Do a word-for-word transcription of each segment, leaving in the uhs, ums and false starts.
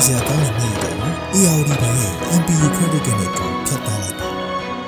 စရာကောင်းတဲ့နေ့တွေကို A R D ဘဏ်ရဲ့ M P U Credit ကနေဖြတ်တောက်လိုက်ပါ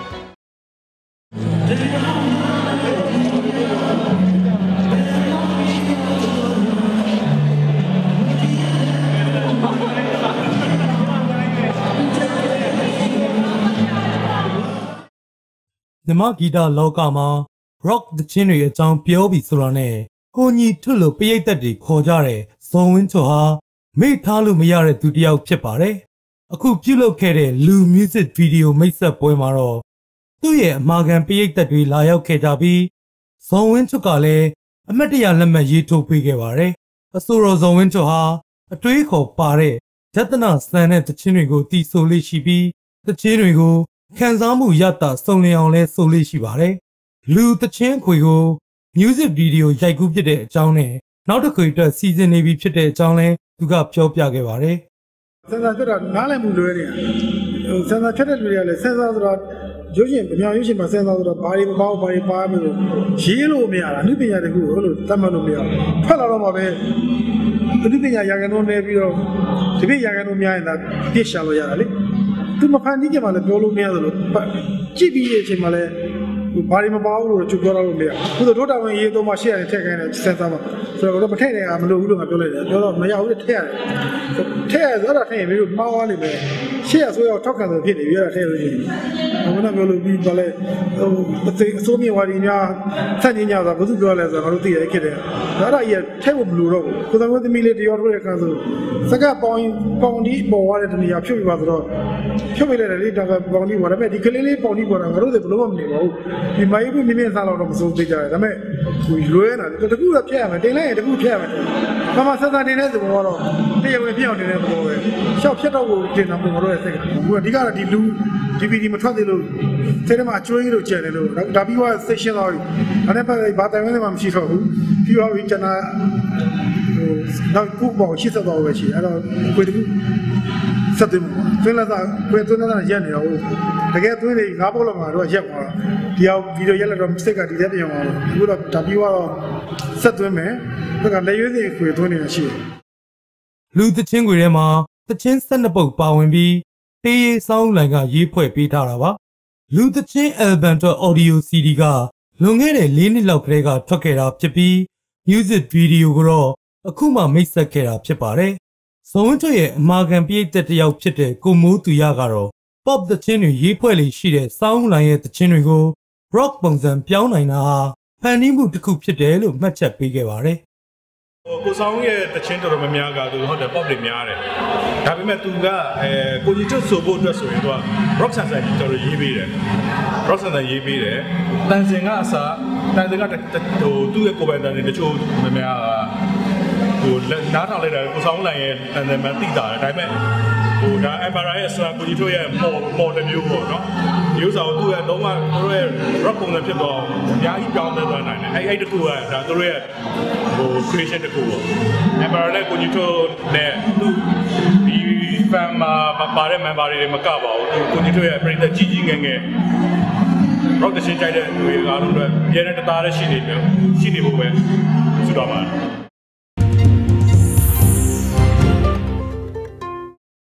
မြန်မာဂီတလောကမှာ rock သချင်းတွေအကြောင်းပြောပြီးဆိုတာနဲ့ဟိုညီထွလို့ပရိသတ်တွေခေါ်ကြတဲ့ဇော်ဝင်းချော်ဟာမေ့ထားလို့မရတဲ့သူတစ်ယောက်ဖြစ်ပါတယ်။အခုပြုလုပ်ခဲ့တဲ့လူ music video မိတ်ဆက်ပွဲမှာတော့သူ့ရဲ့အမှားခံပရိသတ်တွေလာရောက်ခဲ့ကြပြီးဇော်ဝင်းချော်ကလည်းအမတ်တရလက်မှတ်ရေးထိုးပေးခဲ့ပါတယ်။အဆိုတော်ဇော်ဝင်းချော်ဟာအတွေးခေါ်ပါတဲ့ယတနာစံတဲ့သချင်းတွေကိုတီးဆိုလေးရှိပြီးသချင်းတွေကိုခံစားမှုရတာစုံလင်အောင်လဲဆိုလေးရှိပါတယ်။လူသချင်းခွေကို music video ရိုက်ကူးဖြစ်တဲ့အကြောင်းနဲ့နောက်တစ်ခွေအတွက်စီစဉ်နေပြီဖြစ်တဲ့အကြောင်းလဲသူကပြောပြခဲ့ပါတယ်။စင်စာချက်တာနားလည်မှုလွဲနေတာ။ဟိုစင်စာချက်တဲ့လူတွေကလည်းစင်စာဆိုတော့ရုပ်ရှင်အများရုပ်ရှင်မှာစင်စာဆိုတော့ဘာတွေမပေါဘာတွေပါမယ်လို့ရေးလို့မရတာအနုပညာတခုကိုလို့တတ်မှတ်လို့မရဘူး။ထွက်လာတော့မှပဲအနုပညာရာခိုင်နှုန်းနဲ့ပြီးတော့ဒီပြရာခိုင်နှုန်းများရင်ဒါပြစ်ရှာလို့ရတာလေ။သူမဖန်တီးကြမှာလည်းပြောလို့မရသလိုကြည့်ပြီးတဲ့အချိန်မှာလည်းဘာတွေမပေါဘူးလို့ကြိုပြောလို့မရဘူး။သူတို့တာဝန်ရေးတော့မှရှေ့ရတယ်ထည့်ခိုင်းတယ်စင်စာမှာဆိုတော့မထည့်တယ်ကမလို့ဘူးလို့ငါပြောလိုက်တယ်ပြောတော့မရဘူးထည့်ရတယ်ထည့်ရဆိုတော့ထည့်ရင်ပြီးတော့မှားသွားလိမ့်မယ်ရှေ့ရဆိုတော့ထောက်ခံလို့ဖြစ်နေပြီးတော့ထည့်လို့ရှိရင်ဘယ်နဲ့ပြောလို့ပြီးပါလဲဟိုအသိအစိုးမြဝါဒီများဆက်ညညဆိုတာဘာလို့ပြောလဲဆိုတော့ငါတို့သိရခဲ့တယ်ဒါတော့ကြီးထည့်ဖို့မလိုတော့ဘူးကိုယ်တော်သမီးလေးတရောထိုးတဲ့အခါဆိုစကပေါင်းပေါင်းဒီပေါ်သွားတဲ့တနေရာဖြုတ်ပြီးပါဆိုတော့ဖြုတ်ပြလိုက်တယ်လေဒါကပေါင်းဒီပေါ်တယ်မဲ့ဒီကလေးလေးပေါင်းဒီပေါ်တာငါတို့တွေဘယ်လို့မှမနေပါဘူးဒီမိုင်းပြင်းပြင်းစားတော့မစိုးသေးကြတယ်ဒါမဲ့ဟိုလွဲနေတာတကူတော့ဖြတ်ရမယ်တင်လိုက်ရင်တကူဖြတ်ရမယ်မမဆက်စားနေတဲ့သဘောတော့တရားဝင်ဖြစ်အောင်နေတဲ့သဘောပဲရှောက်ဖြတ်တော့ကိုတင်တာပုံတော့ရဲ့စိတ်ကဘူးအဓိကတော့ဒီလူ D V D မထွက်သေးလို့ထဲထဲမှာအကျွေးလို့ကျန်တယ်လို့ဒါပြီးတော့ station တော့အဲ့ဒါပဲဘာတိုင်ဝင်မှမရှိတော့ဘူးပြီးတော့ကျွန်တော်ဟိုနောက်ခုပေါ့ရှစ်ဆက်တော့ပဲရှိအဲ့တော့ကိုယ်တကူဆက်တယ်သွင်းလာတာကိုယ်သွင်းလာတာရက်နေတော့တကယ်သွင်းနေငါးပုတ်လောက်မှာတော့ရက်သွားဒီအောင်ဗီဒီယိုရက်လက်တော့ mistake ကဒီတဲ့ပြန်အောင်အခုတော့ဒါပြီးတော့ဆက်သွင်းမယ်ဒါကလက်ရွေးစင်ခွေသွင်းနေတာရှိတယ်လူသချင်းခွေထဲမှာသချင်း၁၂ပုတ်ပါဝင်ပြီးတေးရေးဆောင်းလိုင်ကရေးဖွဲ့ပေးထားတာပါလူသချင်း album တော့ audio C D ကလွန်ခဲ့တဲ့၄နှစ်လောက်ကလေးကထွက်ခဲ့တာဖြစ်ပြီး music video ကိုတော့အခုမှမိတ်ဆက်ခဲ့တာဖြစ်ပါတယ်ဇော်ဝင်းချော်ရဲ့အမှားခံပရိသတ်တစ်ယောက်ဖြစ်တဲ့ကိုမိုးသူရကတော့ pop သချင်းတွေရေးဖွဲ့လေးရှိတဲ့ဆောင်းလိုင်ရဲ့သချင်းတွေကို rock ပုံစံပြောင်းနိုင်တာဟာဖန်တီးမှုတစ်ခုဖြစ်တယ်လို့မှတ်ချက်ပေးခဲ့ပါတယ်ကိုဆောင်ရဲ့တချင်းတော်တော်များများကသူဟုတ်တယ် pop တွေများတယ်ဒါပေမဲ့သူကအဲကိုကြီးကျွတ်ဆိုဖို့အတွက်ဆိုရင်သူက rock ဆန်ဆန်တော်တော်ရေးပေးတယ် rock ဆန်ဆန်ရေးပေးတယ်တန်စင်ကအစားတန်စင်ကဟိုသူ့ရဲ့ကိုယ်ပိုင်တန်စင်တချို့များများဟိုနားထောင်လိုက်တာကိုဆောင်လိုင်ရဲ့တန်စင်မှတိတာတယ်ဒါပေမဲ့ဟိုဒါ M R I ရဲ့ဆရာကိုကြီးတို့ရဲ့ model model မျိုးပေါ့နော်ဒီဥစ္စာကိုသူ့ရဲ့လုံးဝသူတို့ရဲ့ rock ပုံစံဖြစ်တော့အများကြီးပြောင်းလဲသွားနိုင်တယ်အဲ့အဲ့တခုကဒါသူတို့ရဲ့ဟို creation တခုပေါ့ M R I နဲ့ကိုကြီးတို့နဲ့သူဒီ fan မှာပါတဲ့ member တွေမကပါဘူးသူကိုကြီးတို့ရဲ့ပရိသတ်ကြီးကြီးငယ်ငယ် rock တချင်းကြိုက်တဲ့လူတွေအားလုံးတွေအများနဲ့တသားတည်းရှိနေတယ်ရှိနေဖို့ပဲဆုတောင်းပါတယ်